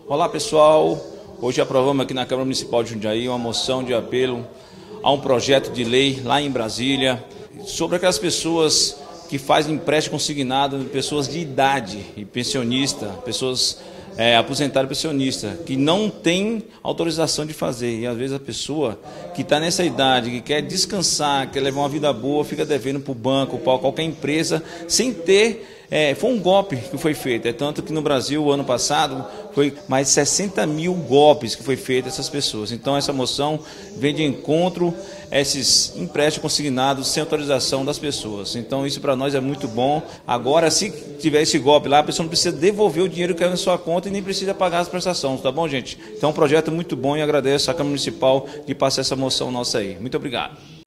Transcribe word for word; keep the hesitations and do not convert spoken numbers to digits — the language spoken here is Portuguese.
Olá pessoal, hoje aprovamos aqui na Câmara Municipal de Jundiaí uma moção de apelo a um projeto de lei lá em Brasília sobre aquelas pessoas que fazem empréstimo consignado, pessoas de idade e pensionista, pessoas é, aposentadas e pensionistas, que não têm autorização de fazer. E às vezes a pessoa que está nessa idade, que quer descansar, quer levar uma vida boa, fica devendo para o banco, para qualquer empresa, sem ter... É, foi um golpe que foi feito, é tanto que no Brasil, o ano passado, foi mais de sessenta mil golpes que foi feito a essas pessoas. Então essa moção vem de encontro a esses empréstimos consignados sem autorização das pessoas. Então isso para nós é muito bom. Agora, se tiver esse golpe lá, a pessoa não precisa devolver o dinheiro que caiu na sua conta e nem precisa pagar as prestações, tá bom, gente? Então é um projeto muito bom e agradeço à Câmara Municipal de passar essa moção nossa aí. Muito obrigado.